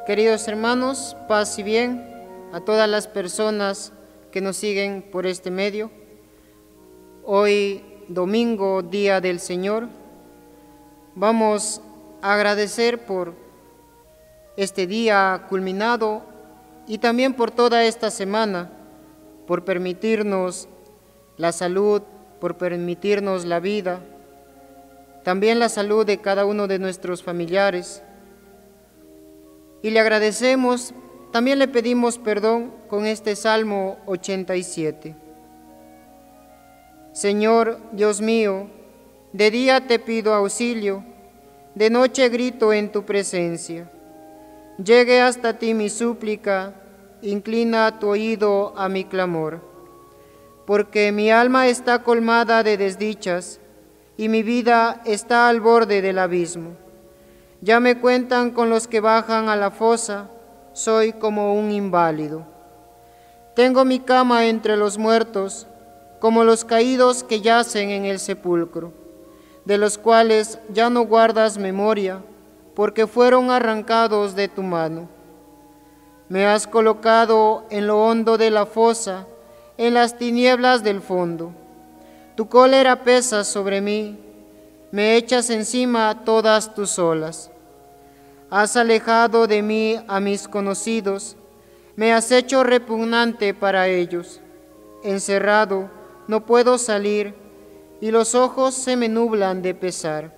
Queridos hermanos, paz y bien a todas las personas que nos siguen por este medio. Hoy, domingo, Día del Señor, vamos a agradecer por este día culminado y también por toda esta semana, por permitirnos la salud, por permitirnos la vida, también la salud de cada uno de nuestros familiares. Y le agradecemos, también le pedimos perdón con este Salmo 87. Señor Dios mío, de día te pido auxilio, de noche grito en tu presencia. Llegue hasta ti mi súplica, inclina tu oído a mi clamor. Porque mi alma está colmada de desdichas y mi vida está al borde del abismo. Ya me cuentan con los que bajan a la fosa, soy como un inválido. Tengo mi cama entre los muertos, como los caídos que yacen en el sepulcro, de los cuales ya no guardas memoria, porque fueron arrancados de tu mano. Me has colocado en lo hondo de la fosa, en las tinieblas del fondo. Tu cólera pesa sobre mí, me echas encima todas tus olas. Has alejado de mí a mis conocidos, me has hecho repugnante para ellos. Encerrado, no puedo salir, y los ojos se me nublan de pesar.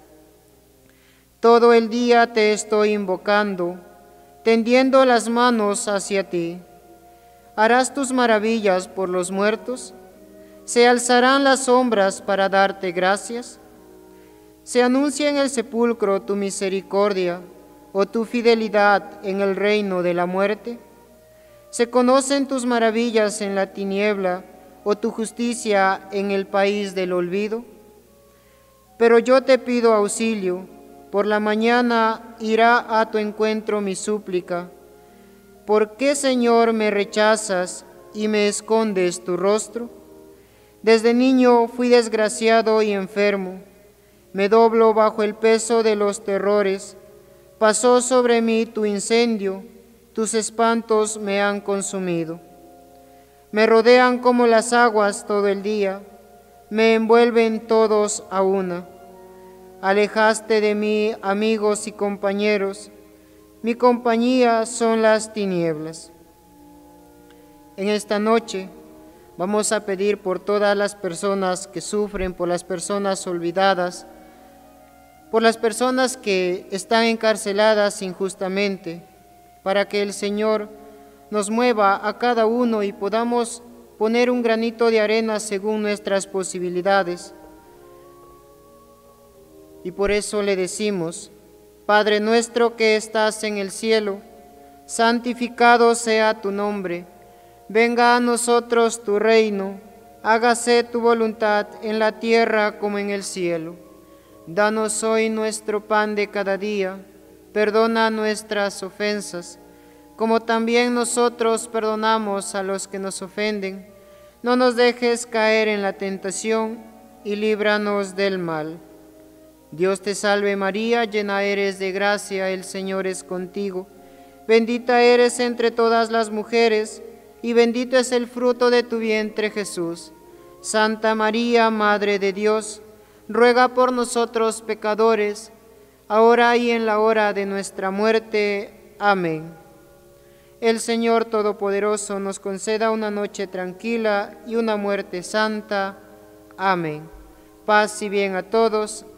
Todo el día te estoy invocando, tendiendo las manos hacia ti. ¿Harás tus maravillas por los muertos? ¿Se alzarán las sombras para darte gracias? ¿Se anuncia en el sepulcro tu misericordia o tu fidelidad en el reino de la muerte? ¿Se conocen tus maravillas en la tiniebla o tu justicia en el país del olvido? Pero yo te pido auxilio, por la mañana irá a tu encuentro mi súplica. ¿Por qué, Señor, me rechazas y me escondes tu rostro? Desde niño fui desgraciado y enfermo, me doblo bajo el peso de los terrores. Pasó sobre mí tu incendio, tus espantos me han consumido. Me rodean como las aguas todo el día, me envuelven todos a una. Alejaste de mí amigos y compañeros, mi compañía son las tinieblas. En esta noche vamos a pedir por todas las personas que sufren, por las personas olvidadas, por las personas que están encarceladas injustamente, para que el Señor nos mueva a cada uno y podamos poner un granito de arena según nuestras posibilidades. Y por eso le decimos: Padre nuestro que estás en el cielo, santificado sea tu nombre. Venga a nosotros tu reino, hágase tu voluntad en la tierra como en el cielo. Danos hoy nuestro pan de cada día, perdona nuestras ofensas, como también nosotros perdonamos a los que nos ofenden. No nos dejes caer en la tentación y líbranos del mal. Dios te salve María, llena eres de gracia, el Señor es contigo. Bendita eres entre todas las mujeres, y bendito es el fruto de tu vientre Jesús. Santa María, Madre de Dios, ruega por nosotros pecadores, ahora y en la hora de nuestra muerte. Amén. El Señor Todopoderoso nos conceda una noche tranquila y una muerte santa. Amén. Paz y bien a todos.